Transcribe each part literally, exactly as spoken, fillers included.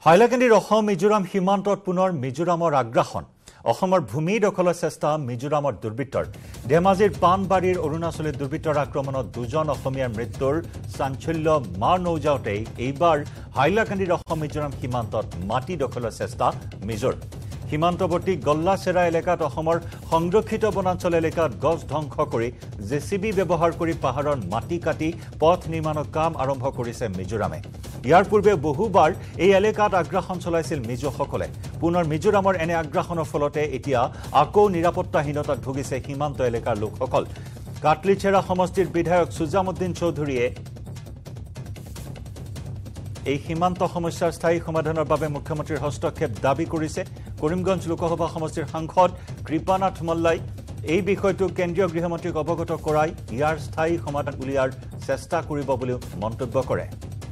হাইলাকান্দিৰ অসম মিজোৰাম সীমান্তত পুনৰ মিজোৰামৰ আগ্ৰাসন অসমৰ ভূমি দখলৰ চেষ্টা মিজোৰামৰ দুৰ্বৃত্তৰ ধেমাজিৰ পানবাৰীৰ অৰুণাচলীৰ দুৰ্বৃত্তৰ আক্ৰমণত দুজন অসমীয়াৰ মৃত্যুৰ চাঞ্চল্য মাৰ নৌজাওঁতেই এইবাৰ হাইলাকান্দিৰ অসম মিজোৰাম সীমান্তত মাটি দখলৰ চেষ্টা মিজোৰ সীমান্তৱৰ্তী গল্লাচেৰা এলেকাত অসমৰ সংৰক্ষিত বনাঞ্চল এলেকাত গছ ধ্বংস কৰি জেচিবি ব্যৱহাৰ কৰি পাহাৰৰ মাটি কাটি পথ নিৰ্মাণৰ কাম আৰম্ভ কৰিছে মিজোৰামে ইয়াৰ পূৰ্বে বহুবাৰ এই এলেকাত আগ্ৰাসন চলাইছিল মিজোসকলে পুনৰ মিজোৰামৰ এনে আগ্ৰাসনৰ ফলতে এতিয়া আকৌ নিৰাপত্তাহীনতাত ভুগিছে সীমান্ত এলেকাৰ লোকসকল কাটলিচেৰা সমষ্টিৰ বিধায়ক সুজামুদ্দিন চৌধুৰীয়ে এই সীমান্ত সমস্যাৰ স্থায়ী সমাধানৰ বাবে মুখ্যমন্ত্ৰীৰ হস্তক্ষেপ দাবী কৰিছে কৰিমগঞ্জ লোকসভা সমষ্টিৰ সাংসদ কৃপানাথ মল্লাই এই বিষয়টো কেন্দ্ৰীয় গৃহমন্ত্ৰীক অৱগত কৰাই ইয়াৰ স্থায়ী সমাধান উলিয়াৰ চেষ্টা কৰিব বুলি মন্তব্য কৰে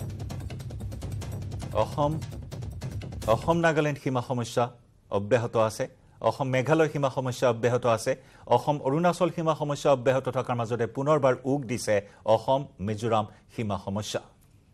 অসম অসম নাগালেণ্ড সীমা সমস্যা অব্যাহত আছে অসম মেঘালয় সীমা সমস্যা অব্যাহত আছে অসম অৰুণাচল সীমা সমস্যা অব্যাহত থকাৰ মাজতে পুনৰবাৰ উগ দিছে অসম মিজোৰাম সীমা সমস্যা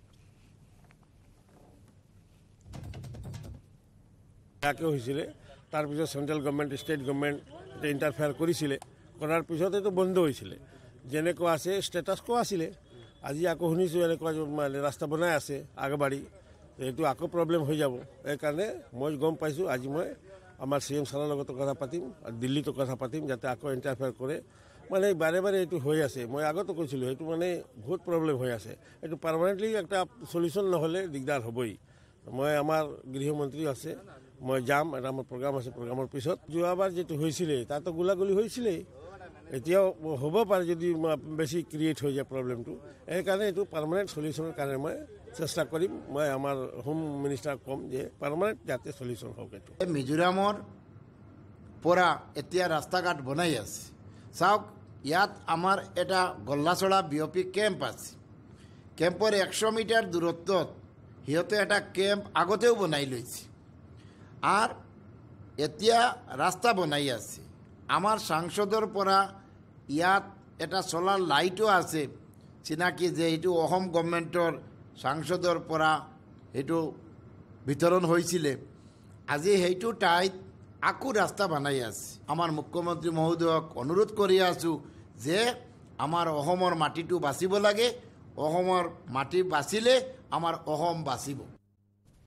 আকে হৈছিলে তাৰ পিছত central government state government interfere কৰিছিলে কৰাৰ পিছত এইটো বন্ধ হৈছিলে যেনেকুৱা আছে ষ্টেটাছ কো আছিলে আজি আকৌ শুনিছোঁ এনেকুৱা ৰাস্তা বনাই আছে আগবাঢ়ি এইটো আকৌ প্ৰব্লেম হৈ যাব এইকাৰণে মই গম পাইছোঁ আজি মই আমাৰ চি এম ছাৰৰ লগত কথা পাতিম আৰু দিল্লীতো কথা পাতিম যাতে আকৌ ইণ্টাৰফেয়াৰ কৰে মানে বাৰে বাৰে এইটো হৈ আছে মই আগতো কৈছিলোঁ এইটো মানে বহুত প্ৰব্লেম হৈ আছে এইটো পাৰ্মানেণ্টলি একটা সলিউশ্যন নহ'লে দিগদাৰ হ'বই মই আমাৰ গৃহমন্ত্ৰী আছে মই যাম এটা আমাৰ প্ৰগ্ৰাম আছে প্ৰগ্ৰামৰ পিছত যোৱাবাৰ যেটো হৈছিলে তাতো গোলাগুলি হৈছিলে এতিয়াও হ'ব পাৰে যদি বেছি ক্ৰিয়েট হৈ যায় প্ৰব্লেমটো এইকাৰণে এইটো পাৰ্মানেণ্ট সলিউশ্যনৰ কাৰণে মই চেষ্টা কৰিম মই আমাৰ হোম মিনিষ্টাৰক কম যে পাৰ্মানেণ্ট যাতে সলিউশ্যন হওক এইটো মিজোৰামৰ পৰা এতিয়া ৰাস্তা ঘাট বনাই আছে চাওক ইয়াত আমাৰ এটা গল্লাচৰা বিঅপি কেম্প আছে কেম্পৰ একশ মিটাৰ দূৰত্বত সিহঁতে এটা কেম্প আগতেও বনাই লৈছে আর এতিয়া রাস্তা বনাই আছে আমার সাংসদৰ পৰা ইয়াত এটা সোলার লাইটও আছে চিনাকি যে এইটো অসম গভৰ্ণমেণ্টৰ সাংসদৰ পৰা এইটো বিতৰণ হৈছিল আজি সেইটো ঠাইত আকৌ ৰাস্তা বনাই আছে আমাৰ মুখ্যমন্ত্ৰী মহোদয়ক অনুৰোধ কৰি আছো যে আমাৰ অসমৰ মাটিটো বাচিব লাগে অসমৰ মাটি বাচিলে আমাৰ অসম বাচিব